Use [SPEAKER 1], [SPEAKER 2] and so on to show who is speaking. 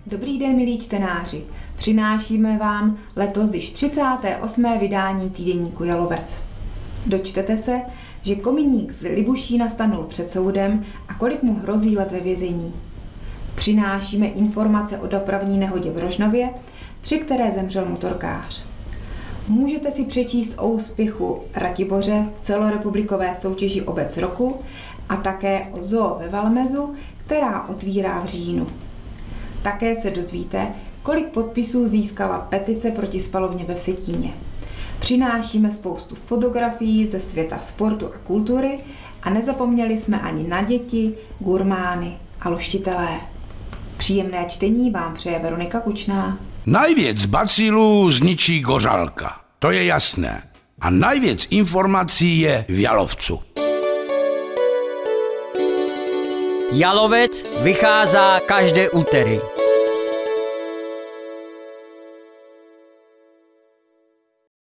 [SPEAKER 1] Dobrý den, milí čtenáři. Přinášíme vám letos již 38. vydání týdeníku Jalovec. Dočtete se, že kominík z Libušína stanul před soudem a kolik mu hrozí let ve vězení. Přinášíme informace o dopravní nehodě v Rožnově, při které zemřel motorkář. Můžete si přečíst o úspěchu Ratiboře v celorepublikové soutěži Obec roku a také o zoo ve Valmezu, která otvírá v říjnu. Také se dozvíte, kolik podpisů získala petice proti spalovně ve Vsetíně. Přinášíme spoustu fotografií ze světa sportu a kultury a nezapomněli jsme ani na děti, gurmány a luštitelé. Příjemné čtení vám přeje Veronika Kučná.
[SPEAKER 2] Najviac bacilů zničí gořalka, to je jasné. A najviac informací je v Jalovcu.
[SPEAKER 3] Jalovec vychází každé úterý.